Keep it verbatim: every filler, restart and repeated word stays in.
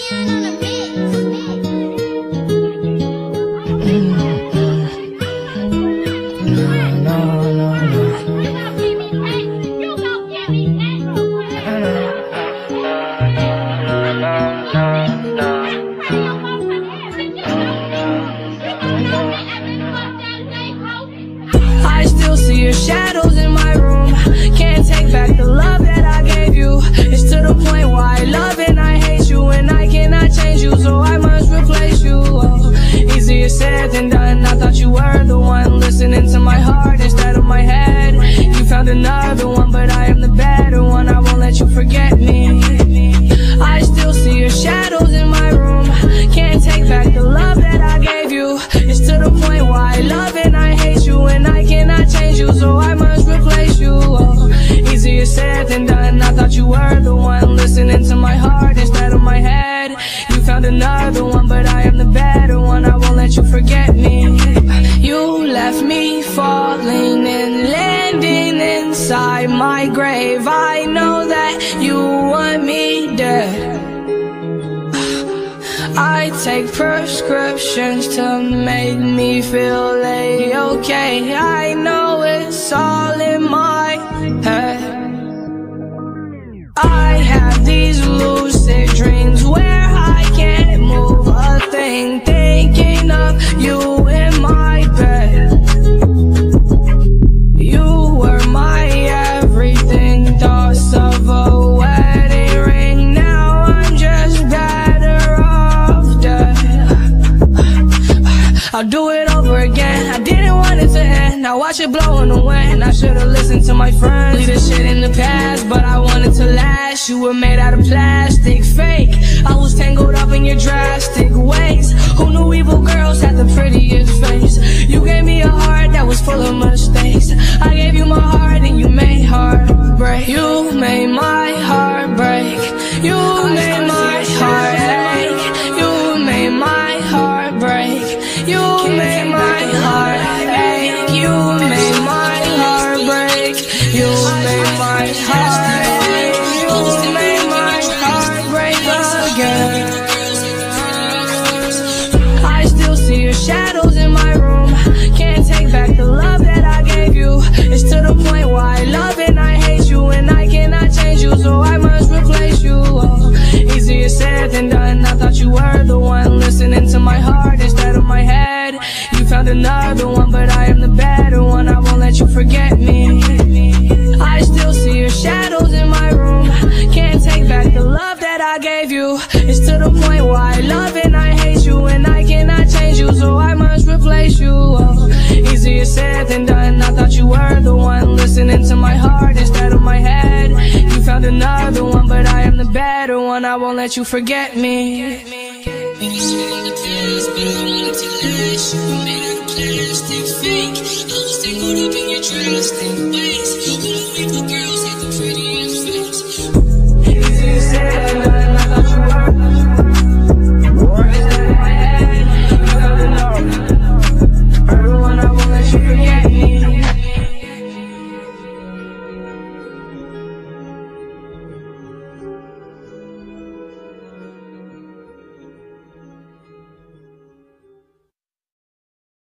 I still see your shadows in my room. Can't take back the love that I gave you. It's to the point where I love and I hate you, and I cannot change you, so I must replace you. Oh, easier said than done. I thought you were the one listening to my heart instead of my head. You found another one, but I am the better one. I won't let you forget me. I still see your shadows in my room. Can't take back the love that I gave you. It's to the point where I love and I hate you, and I cannot change you, so I must replace you. Oh, easier said than done. I thought you were the one listening to my heart instead of my head. You found another one, but I am the better one. I won't let you forget me. You left me falling and landing inside my grave. I know that you want me dead. I take prescriptions to make me feel A-okay. I know it's all in my head. I have these lucid dreams where I can't move a thing, thinking of you in my bed. You were my everything, thoughts of a wedding ring. Now I'm just better off dead. I'll do it over again. I didn't want it to end. Now watch it blow in the wind. I should've listened to my friends. Leave this shit in the past, but I wanted to last. You were made out of plastic, fake. I was tangled up in your drastic ways. Who knew evil girls had the prettiest face? You gave me a heart that was full of mistakes. I gave you my heart and you made heartbreak. You made my heart break. You made my heart ache. You made my heart break. You made my heart ache. You made my heart break. You made my heart ache. You made my heart break again. I still see your shadows in my room. Can't take back the love that I gave you. It's to the point where I love and I hate you, and I cannot change you, so I must replace you. Oh, easier said than done. I thought you were the one listening to my heart instead of my head. You found another one, but I am the better one. I won't let you forget me. I still see your shadows in my room. Can't take back the love that I gave you. It's to the point where I love and I hate you, and I cannot change you, so I must replace you. Oh, easier said than done. I thought you were the one listening to my heart instead of my head. You found another one, but I am the better one. I won't let you forget me. Maybe shit in the past, but I wanted to last. You were made out of plastic, fake. I was tangled up in your drastic ways.